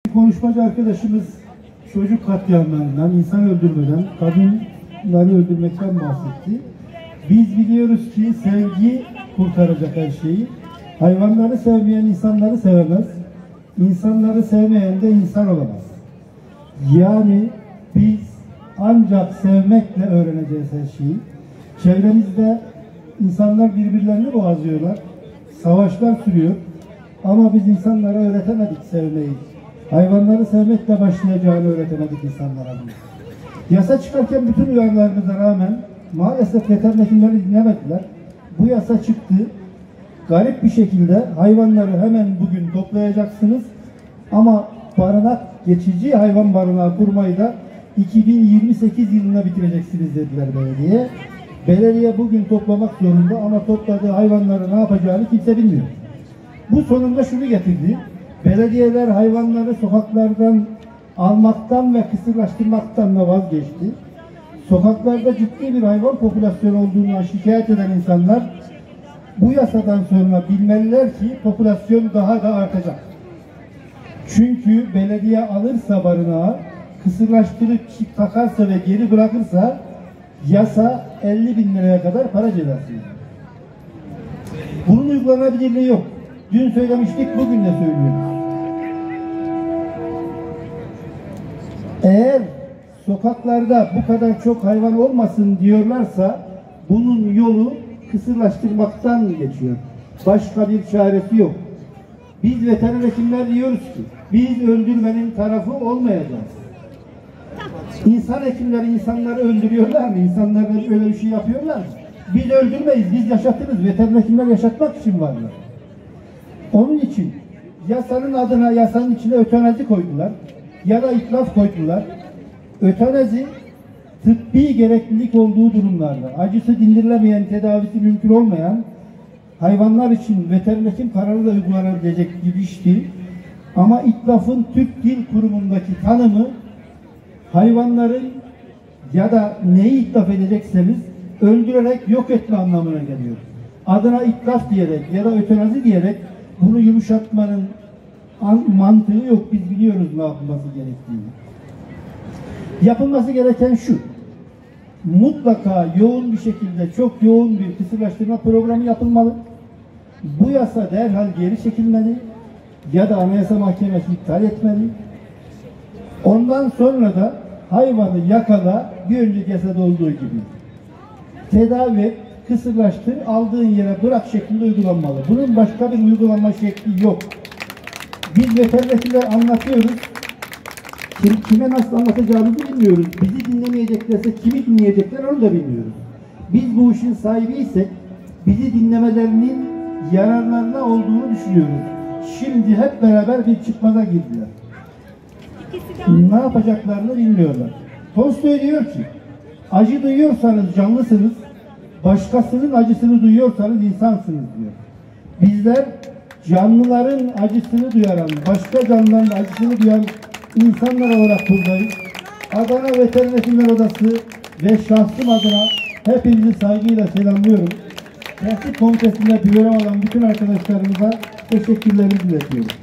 Konuşmacı arkadaşımız çocuk katliamlarından, insan öldürmeden, kadınları öldürmekten bahsetti. Biz biliyoruz ki sevgi kurtaracak her şeyi. Hayvanları sevmeyen insanları sevemez. İnsanları sevmeyen de insan olamaz. Yani biz ancak sevmekle öğreneceğiz her şeyi. Çevremizde insanlar birbirlerini boğazlıyorlar. Savaşlar sürüyor. Ama biz insanlara öğretemedik sevmeyi. Hayvanları sevmekle başlayacağını öğretemedik insanlara. Yasa çıkarken bütün uyarılarımıza rağmen maalesef veterinerleri dinlemediler. Bu yasa çıktı. Garip bir şekilde hayvanları hemen bugün toplayacaksınız. Ama barınak, geçici hayvan barınağı kurmayı da 2028 yılına bitireceksiniz dediler belediye. Belediye bugün toplamak zorunda ama topladığı hayvanları ne yapacağını kimse bilmiyor. Bu sonunda şunu getirdi. Belediyeler hayvanları sokaklardan almaktan ve kısırlaştırmaktan da vazgeçti. Sokaklarda ciddi bir hayvan popülasyonu olduğundan şikayet eden insanlar bu yasadan sonra bilmeliler ki popülasyon daha da artacak. Çünkü belediye alırsa barınağı, kısırlaştırıp çip takarsa ve geri bırakırsa yasa 50.000 liraya kadar para cezası. Bunun uygulanabilirliği yok. Dün söylemiştik, bugün de söylüyoruz. Eğer sokaklarda bu kadar çok hayvan olmasın diyorlarsa bunun yolu kısırlaştırmaktan geçiyor. Başka bir çaresi yok. Biz veteriner hekimler diyoruz ki biz öldürmenin tarafı olmayacağız. İnsan hekimleri insanları öldürüyorlar mı? İnsanlar öyle bir şey yapıyorlar mı? Biz öldürmeyiz, biz yaşatırız. Veteriner hekimler yaşatmak için varlar. Onun için yasanın adına, yasanın içine ötenazi koydular ya da itlaf koydular. Ötenazi tıbbi gereklilik olduğu durumlarda, acısı dindirilemeyen, tedavisi mümkün olmayan hayvanlar için veteriner hekim kararıyla uygulanabilecek bir iş değil. Ama itlafın Türk Dil Kurumu'ndaki tanımı hayvanların ya da neyi itlaf edecekseniz öldürerek yok etme anlamına geliyor. Adına itlaf diyerek ya da ötenazi diyerek bunu yumuşatmanın mantığı yok. Biz biliyoruz ne yapılması gerektiğini. Yapılması gereken şu: mutlaka yoğun bir şekilde, çok yoğun bir kısırlaştırma programı yapılmalı. Bu yasa derhal geri çekilmeli ya da Anayasa Mahkemesi iptal etmeli. Ondan sonra da hayvanı yakala, bir önceki yasada olduğu gibi tedavi et, kısırlaştır, aldığın yere bırak şeklinde uygulanmalı. Bunun başka bir uygulanma şekli yok. Biz veterinerler anlatıyoruz. Kime nasıl anlatacağımızı bilmiyoruz. Bizi dinlemeyeceklerse kimi dinleyecekler onu da bilmiyoruz. Biz bu işin sahibiysek bizi dinlemelerinin yararlarına olduğunu düşünüyoruz. Şimdi hep beraber bir çıkmaza girdiler. Ne yapacaklarını bilmiyorlar. Tolstoy diyor ki, acı duyuyorsanız canlısınız, başkasının acısını duyuyorsanız insansınız diyor. Bizler canlıların acısını duyan, başka canlıların acısını duyan insanlar olarak buradayız. Adana Veteriner Hekimler Odası ve şahsım adına hepinizi saygıyla selamlıyorum. Tertip Komitesi'nde bir görev alan bütün arkadaşlarımıza teşekkürlerimi iletiyorum.